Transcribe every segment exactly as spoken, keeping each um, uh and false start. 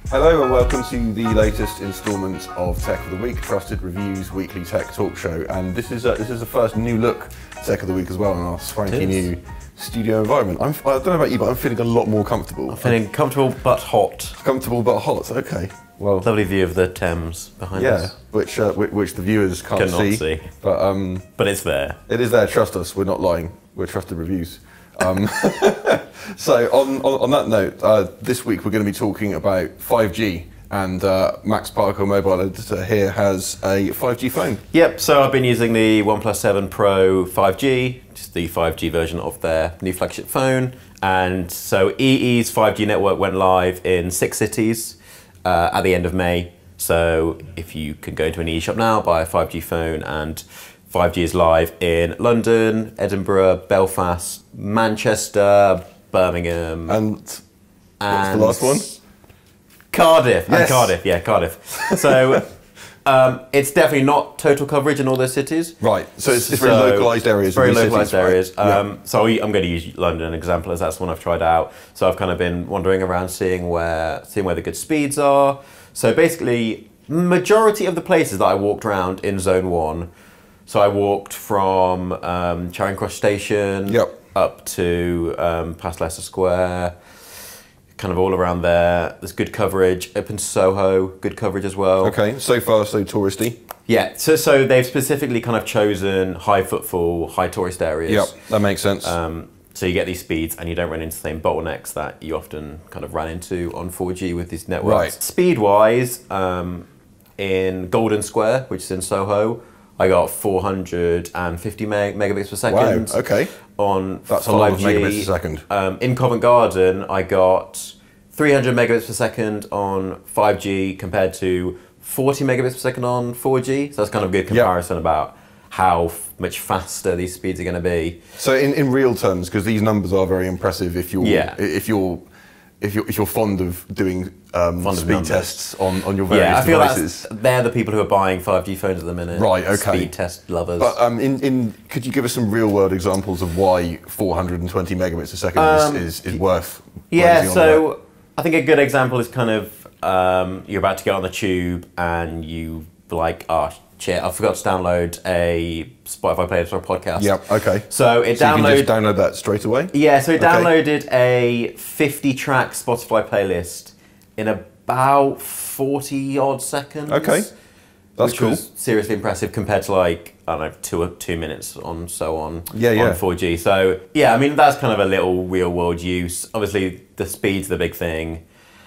Hello and welcome to the latest instalment of Tech of the Week, Trusted Reviews weekly tech talk show. And this is a, this is the first new look Tech of the Week as well in our swanky new studio environment. I'm, I don't know about you, but I'm feeling a lot more comfortable. I'm feeling comfortable but hot. Comfortable but hot. Okay. Well, lovely view of the Thames behind yeah, us. Yeah, which uh, which the viewers can't Cannot see, see. But um, but it's there. It is there. Trust us. We're not lying. We're Trusted Reviews. Um, so on, on on that note, uh, this week we're going to be talking about five G. And uh, Max Parker, mobile editor here, has a five G phone. Yep, so I've been using the OnePlus seven Pro five G, just the five G version of their new flagship phone. And so E E's five G network went live in six cities uh, at the end of May. So if you can go into an E E shop now, buy a five G phone, and five G is live in London, Edinburgh, Belfast, Manchester, Birmingham. And, and what's the last one? Cardiff, yes. and Cardiff, yeah, Cardiff. So um, it's definitely not total coverage in all those cities. Right, so it's, it's so very localised areas. Very localised areas. Right? Um, yeah. So I'm going to use London as an example, as that's the one I've tried out. So I've kind of been wandering around, seeing where, seeing where the good speeds are. So basically, majority of the places that I walked around in Zone One. So I walked from um, Charing Cross Station yep. up to um, past Leicester Square. Kind of all around there. There's good coverage. Up in Soho, good coverage as well. Okay, so far so touristy. Yeah, so so they've specifically kind of chosen high footfall, high tourist areas. Yep, that makes sense. Um, so you get these speeds and you don't run into the same bottlenecks that you often kind of ran into on four G with these networks. Right. Speed-wise, um, in Golden Square, which is in Soho, I got four hundred fifty meg megabits per second. Wow, okay. On That's five megabits per second. Um, in Covent Garden, I got three hundred megabits per second on five G compared to forty megabits per second on four G. So that's kind of a good comparison yep. about how f much faster these speeds are going to be. So in, in real terms, because these numbers are very impressive, if you're yeah. if you're if you're if you're fond of doing um, fond speed of tests on, on your various yeah, I feel devices, that's, they're the people who are buying five G phones at the minute. Right. Okay. Speed test lovers. But um, in in could you give us some real world examples of why four hundred twenty megabits a second um, is, is is worth? Yeah. So I think a good example is kind of um, you're about to get on the tube and you like, oh shit, I forgot to download a Spotify playlist or a podcast. Yep. Okay. So it so downloaded. You can just download that straight away. Yeah. So it okay. downloaded a fifty track Spotify playlist in about forty odd seconds. Okay. That's which cool. Was seriously impressive compared to like, I don't know, two two minutes on so on yeah, yeah. on four G. So yeah, I mean that's kind of a little real world use. Obviously the speed's the big thing,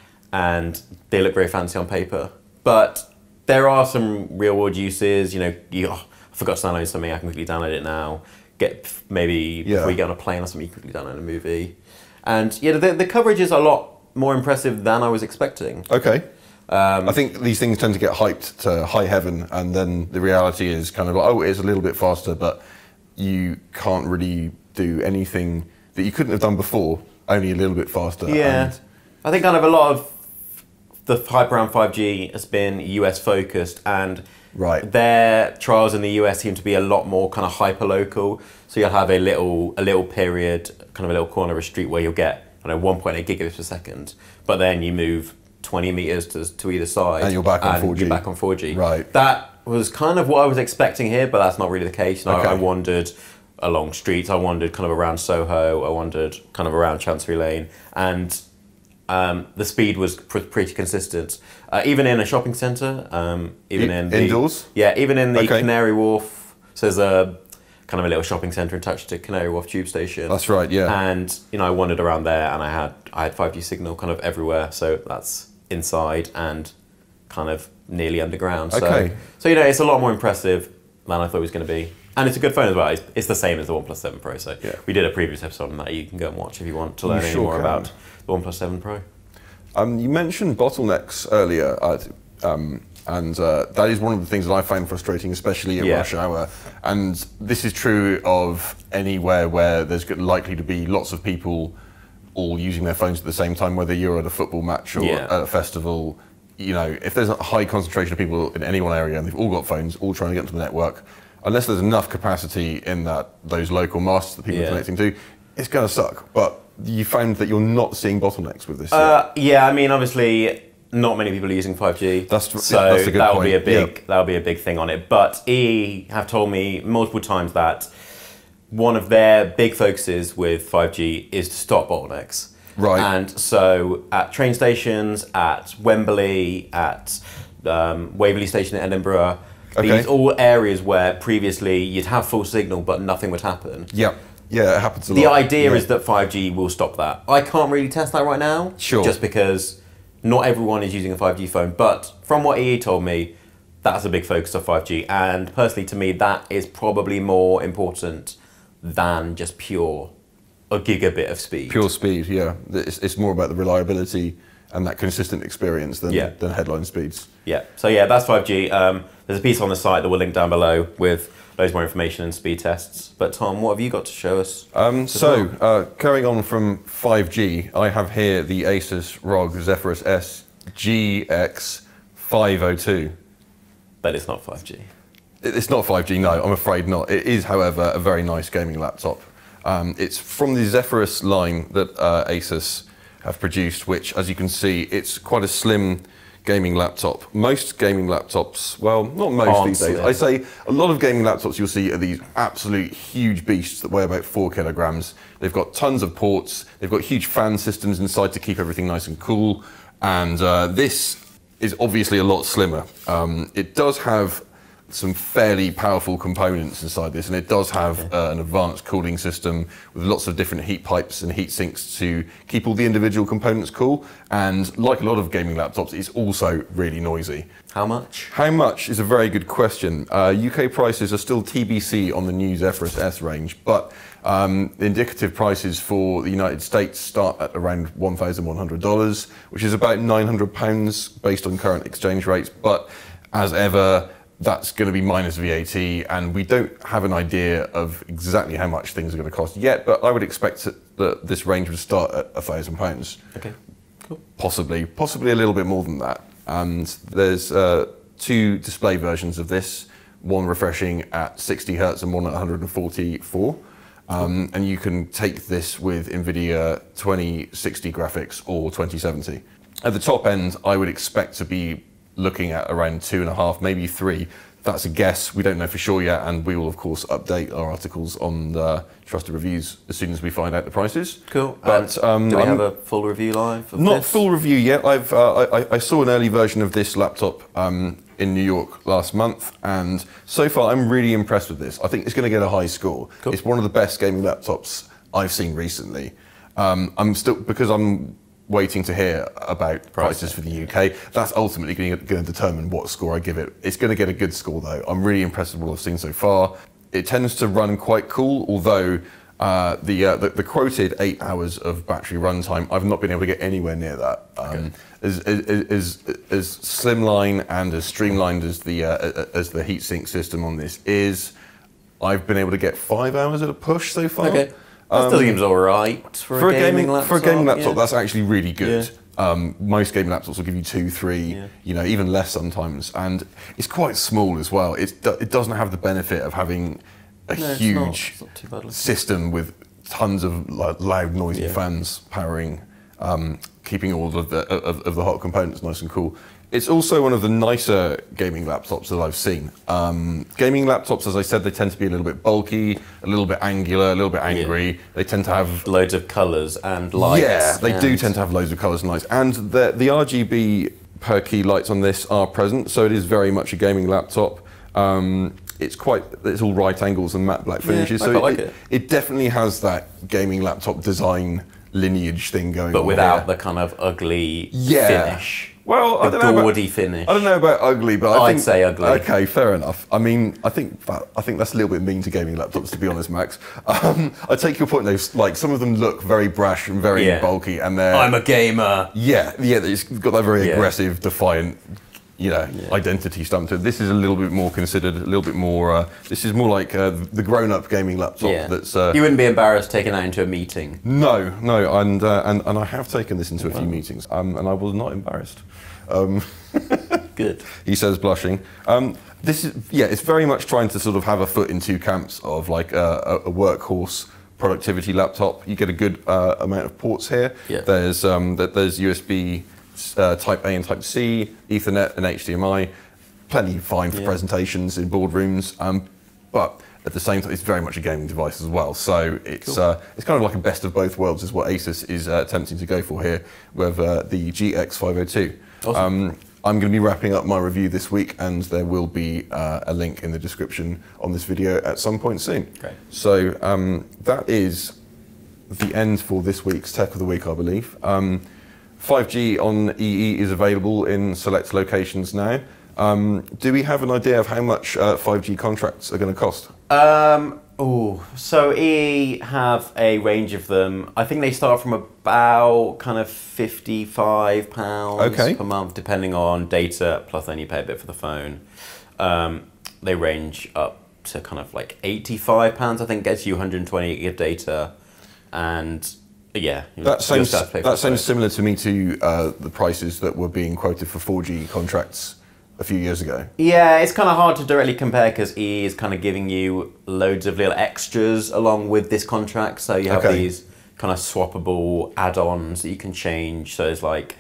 and they look very fancy on paper. But there are some real world uses. You know, you oh, I forgot to download something. I can quickly download it now. Get maybe yeah. before you get on a plane or something, you quickly download a movie. And yeah, the the coverage is a lot more impressive than I was expecting. Okay. Um, I think these things tend to get hyped to high heaven, and then the reality is kind of like, oh, it's a little bit faster, but you can't really do anything that you couldn't have done before, only a little bit faster. Yeah. And I think kind of a lot of the hype around five G has been U S focused, and right. their trials in the U S seem to be a lot more kind of hyper local. So you'll have a little a little period, kind of a little corner of a street where you'll get, I don't know, one point eight gigabits per second, but then you move twenty meters to, to either side, and you're back on and four G. You're back on four G. Right. That was kind of what I was expecting here, but that's not really the case. And okay. I, I wandered along streets. I wandered kind of around Soho. I wandered kind of around Chancery Lane, and um, the speed was pr pretty consistent, uh, even in a shopping centre. Um, even in the, indoors. Yeah, even in the okay. Canary Wharf. So there's a kind of a little shopping centre attached to Canary Wharf tube station. That's right. Yeah. And you know, I wandered around there, and I had I had five G signal kind of everywhere. So that's inside and kind of nearly underground. So, okay. so you know, it's a lot more impressive than I thought it was going to be. And it's a good phone as well. It's, it's the same as the OnePlus seven Pro. So yeah. we did a previous episode on that. You can go and watch if you want to learn you any sure more can. about the OnePlus seven Pro. Um, you mentioned bottlenecks earlier, uh, um, and uh, that is one of the things that I find frustrating, especially at yeah. rush hour. And this is true of anywhere where there's likely to be lots of people all using their phones at the same time, whether you're at a football match or yeah. at a festival. You know, if there's a high concentration of people in any one area and they've all got phones, all trying to get into the network, unless there's enough capacity in that those local masts that people yeah. are connecting to, it's going to suck. But you found that you're not seeing bottlenecks with this. Uh, yeah, I mean, obviously, not many people are using five G. That's so that's a good that'll point. be a big Yeah. that'll be a big thing on it. But E E have told me multiple times that one of their big focuses with five G is to stop bottlenecks. Right. And so at train stations, at Wembley, at um, Waverley Station in Edinburgh, Okay. these all areas where previously you'd have full signal but nothing would happen. Yeah, yeah, it happens a The lot. idea Yeah. is that five G will stop that. I can't really test that right now, Sure. just because not everyone is using a five G phone. But from what E E told me, that's a big focus of five G. And personally, to me, that is probably more important than just pure a gigabit of speed. Pure speed, yeah. It's, it's more about the reliability and that consistent experience than, Yeah. than headline speeds. Yeah. So yeah, that's five G. Um, there's a piece on the site that we'll link down below with loads more information and speed tests. But Tom, what have you got to show us? Um, so, uh, carrying on from five G, I have here the Asus R O G Zephyrus S G X five oh two. But it's not five G. It's not five G, no, I'm afraid not. It is, however, a very nice gaming laptop. Um, it's from the Zephyrus line that uh, Asus have produced, which, as you can see, it's quite a slim gaming laptop. Most gaming laptops, well, not most Aren't these days. slim. I say a lot of gaming laptops you'll see are these absolute huge beasts that weigh about four kilograms. They've got tons of ports. They've got huge fan systems inside to keep everything nice and cool. And uh, this is obviously a lot slimmer. Um, it does have some fairly powerful components inside this, and it does have uh, an advanced cooling system with lots of different heat pipes and heat sinks to keep all the individual components cool. And like a lot of gaming laptops, it's also really noisy. How much? How much is a very good question. Uh, U K prices are still T B C on the new Zephyrus S range, but um, the indicative prices for the United States start at around one thousand one hundred dollars, which is about nine hundred pounds based on current exchange rates. But as ever, that's going to be minus V A T, and we don't have an idea of exactly how much things are going to cost yet, but I would expect that this range would start at one thousand pounds. Okay, cool. Possibly, possibly a little bit more than that. And there's uh, two display versions of this, one refreshing at sixty hertz and one at one hundred forty-four. Um, and you can take this with NVIDIA twenty sixty graphics or twenty seventy. At the top end, I would expect to be looking at around two and a half, maybe three. That's a guess. We don't know for sure yet, and we will of course update our articles on the Trusted Reviews as soon as we find out the prices. Cool. But um, um, do we I'm- have a full review live? Of not this? full review yet. I've uh, I, I saw an early version of this laptop um, in New York last month, and so far I'm really impressed with this. I think it's going to get a high score. Cool. It's one of the best gaming laptops I've seen recently. Um, I'm still because I'm waiting to hear about prices for the U K. That's ultimately going to determine what score I give it. It's going to get a good score though. I'm really impressed with what I've seen so far. It tends to run quite cool, although uh, the, uh, the the quoted eight hours of battery runtime, I've not been able to get anywhere near that. Um, Okay. as, as, as, as slimline and as streamlined as the uh, as the heatsink system on this is, I've been able to get five hours at a push so far. Okay. That still Um, seems alright for, for a gaming, laptop. for a gaming laptop, yeah. that's actually really good. Yeah. Um, most gaming laptops will give you two, three, Yeah. you know, even less sometimes, and it's quite small as well. It's, it doesn't have the benefit of having a No, it's huge not. It's not too bad looking. system with tons of lo- loud, noisy Yeah. fans powering, um, keeping all of the of, of the hot components nice and cool. It's also one of the nicer gaming laptops that I've seen. Um, gaming laptops, as I said, they tend to be a little bit bulky, a little bit angular, a little bit angry. They tend to have Loads of colours and lights. yeah, they do and- tend to have loads of colours and lights. And the, the R G B per key lights on this are present, so it is very much a gaming laptop. Um, it's quite, it's all right angles and matte black finishes, I so quite like it, it. it definitely has that gaming laptop design lineage thing going But on without here. the kind of ugly Yeah. finish. Well, I the don't know about- gaudy finish. I don't know about ugly, but I I'd think, say ugly. Okay, fair enough. I mean, I think that, I think that's a little bit mean to gaming laptops, to be honest, Max. Um, I take your point though. Like some of them look very brash and very Yeah. bulky, and they're I'm a gamer. yeah, yeah. It's got that very Yeah. aggressive, defiant, you know, Yeah. identity stamp to it. This is a little bit more considered, a little bit more. Uh, this is more like uh, the grown-up gaming laptop. Yeah. That's uh, You wouldn't be embarrassed taking that into a meeting. no, no, and uh, and and I have taken this into a few meetings, um, and I was not embarrassed. Um, Good. he says, blushing. Um, this is, yeah, it's very much trying to sort of have a foot in two camps of like a, a workhorse productivity laptop. You get a good uh, amount of ports here. Yeah. There's um, that there's U S B uh, Type A and Type C, Ethernet and H D M I. Plenty fine for Yeah. presentations in boardrooms, um, but at the same time, it's very much a gaming device as well. So it's Cool. uh, it's kind of like a best of both worlds, is what Asus is uh, attempting to go for here with uh, the G X five oh two. Awesome. Um, I'm going to be wrapping up my review this week, and there will be uh, a link in the description on this video at some point soon. Great. So um, that is the end for this week's Tech of the Week, I believe. Um, five G on E E is available in select locations now. Um, do we have an idea of how much uh, five G contracts are going to cost? Um, oh, so E E have a range of them. I think they start from about kind of fifty-five pounds Okay. per month, depending on data, plus then you pay a bit for the phone. Um, they range up to kind of like eighty-five pounds, I think, gets you one hundred twenty gig of data. And yeah, you That still sounds, have to pay for that the sounds phone. similar to me to uh, the prices that were being quoted for four G contracts a few years ago. Yeah, it's kind of hard to directly compare because E E is kind of giving you loads of little extras along with this contract. So you have Okay. these kind of swappable add-ons that you can change. So there's like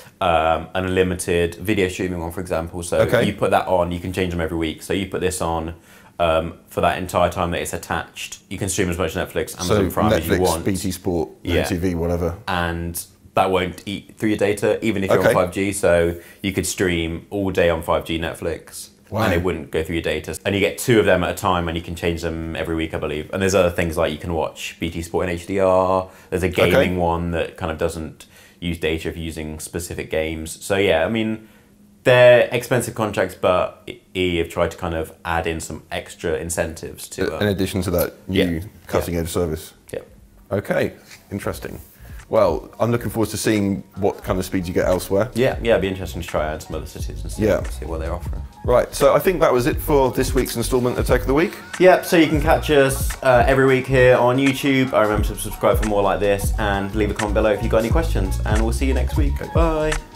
um, an unlimited video streaming one, for example. So Okay. you put that on, you can change them every week. So you put this on um, for that entire time that it's attached. You can stream as much Netflix, Amazon So Prime as you Netflix, want. B T Sport, Yeah. M T V, whatever. And that won't eat through your data, even if you're Okay. on five G. So you could stream all day on five G Netflix, Wow. and it wouldn't go through your data. And you get two of them at a time, and you can change them every week, I believe. And there's other things like you can watch B T Sport in H D R. There's a gaming Okay. one that kind of doesn't use data if you're using specific games. So yeah, I mean, they're expensive contracts, but E E have tried to kind of add in some extra incentives to. Uh, In addition to that new yeah. cutting edge service. yeah. Okay, interesting. Well, I'm looking forward to seeing what kind of speed you get elsewhere. Yeah, yeah, it'd be interesting to try out some other cities and see, Yeah. see what they're offering. Right, so I think that was it for this week's instalment of Tech of the Week. Yep, so you can catch us uh, every week here on YouTube. I remember to subscribe for more like this and leave a comment below if you've got any questions. And we'll see you next week. Bye.